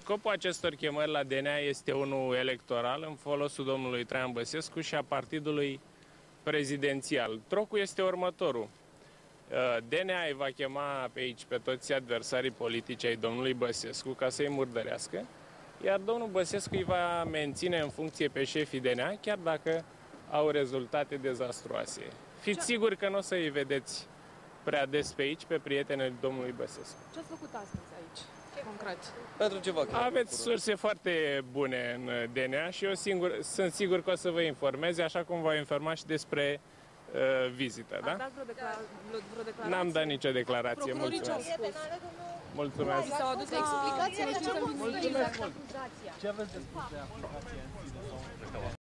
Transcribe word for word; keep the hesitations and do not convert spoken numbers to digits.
Scopul acestor chemări la D N A este unul electoral în folosul domnului Traian Băsescu și a partidului prezidențial. Trocul este următorul. D N A îi va chema pe aici pe toți adversarii politici ai domnului Băsescu ca să-i murdărească, iar domnul Băsescu îi va menține în funcție pe șefii D N A, chiar dacă au rezultate dezastruoase. Fiți siguri că nu o să-i vedeți prea des pe aici, pe prietenii domnului Băsescu. Ce ați făcut astăzi aici, concret? Pentru ceva. Aveți surse foarte bune în D N A și eu singur, sunt sigur că o să vă informeze, așa cum v-au informat și despre uh, vizită, da? Ați dat vreo, declara vreo declarație? N-am dat nicio declarație, mulțumesc. Mulțumesc. S-au adus la explicații? Ce aveți de spus de aplicație?